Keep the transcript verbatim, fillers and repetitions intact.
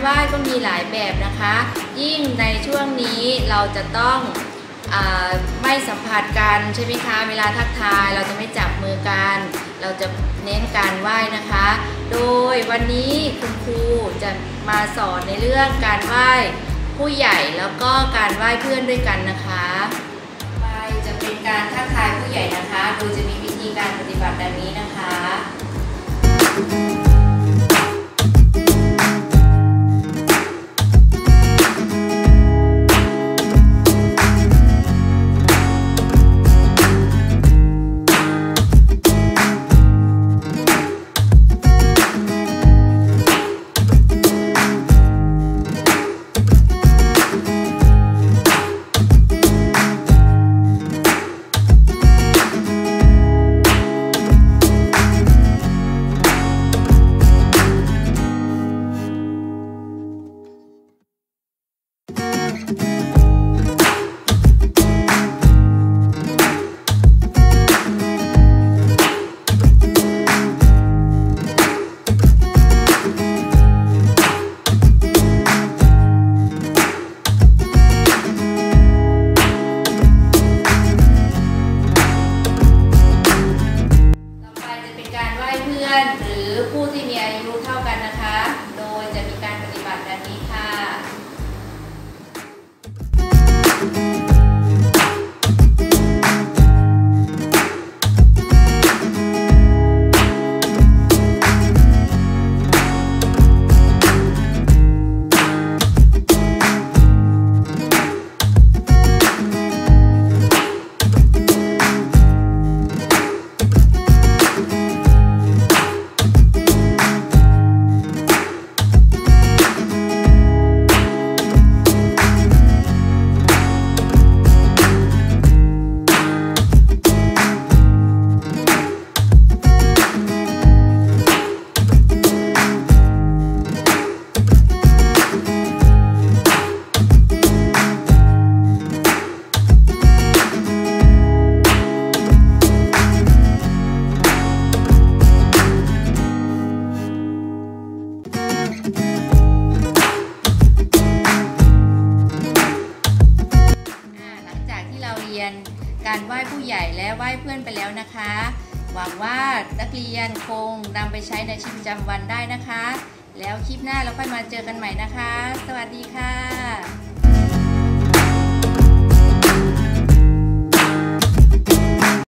ไหว้ก็มีหลายแบบนะคะยิ่งในช่วงนี้เราจะต้องไม่สัมผัสกันใช่ไหมคะเวลาทักทายเราจะไม่จับมือกันเราจะเน้นการไหว้นะคะโดยวันนี้คุณครูจะมาสอนในเรื่องการไหว้ผู้ใหญ่แล้วก็การไหว้เพื่อนด้วยกันนะคะไปจะเป็นการทักทายผู้ใหญ่นะคะโดยจะมีวิธีการปฏิบัติดังนี้นะคะหรือผู้ที่มีอายุเท่ากันนะคะโดยจะมีการปฏิบัติดังนี้ค่ะการไหว้ผู้ใหญ่และไหว้เพื่อนไปแล้วนะคะหวังว่านักเรียนคงนำไปใช้ในชีวิตประจำวันได้นะคะแล้วคลิปหน้าเราค่อยมาเจอกันใหม่นะคะสวัสดีค่ะ